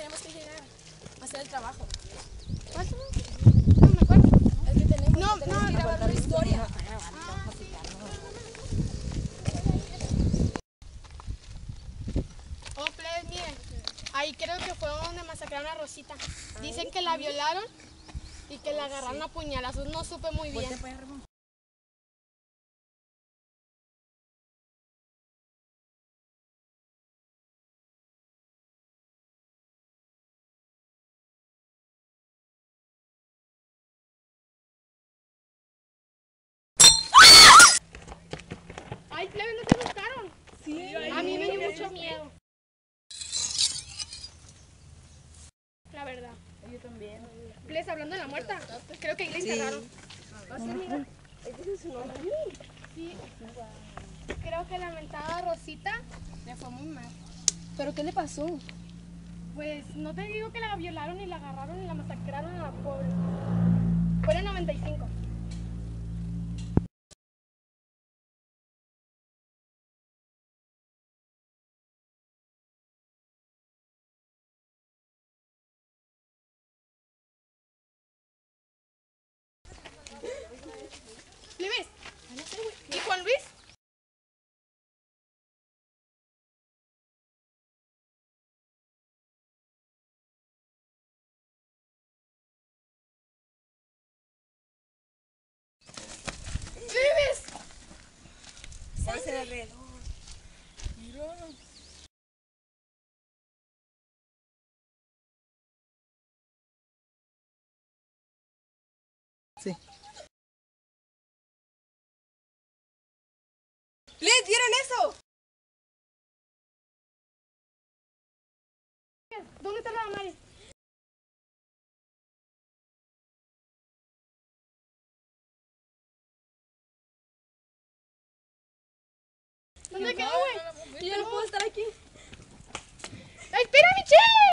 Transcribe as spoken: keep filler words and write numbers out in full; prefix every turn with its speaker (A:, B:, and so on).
A: tenemos que llegar a hacer el trabajo.
B: ¿Cuánto? No me acuerdo.
A: Es que tenemos,
B: No,
A: tenemos
B: no,
A: que grabar una historia.
B: Oh, plebes, miren. Ahí creo que fue donde masacraron a Rosita. Dicen que la violaron y que la agarraron a puñalazos. No supe muy bien. Ay, plebes, ¿no te gustaron?
A: Sí,
B: A mí me dio mucho miedo. La verdad.
A: yo también.
B: Plebes, hablando de la muerta, creo que ahí la enterraron.
A: Ah, sí, mira. Ese es su nombre.
B: Sí. Creo que la mentada Rosita le fue muy mal.
A: ¿Pero qué le pasó?
B: Pues no te digo que la violaron y la agarraron y la masacraron a la pobre. Fue en el noventa y cinco. ¿Le ves? ¿Y Juan Luis? ¿Le ves?
A: ¿Sabes el alrededor? Mira. Sí. ¿Les vieron eso?
B: ¿Dónde está la Mari? ¿Dónde quedó, güey?
A: Yo no puedo estar aquí.
B: ¡Ay, espera, Michelle!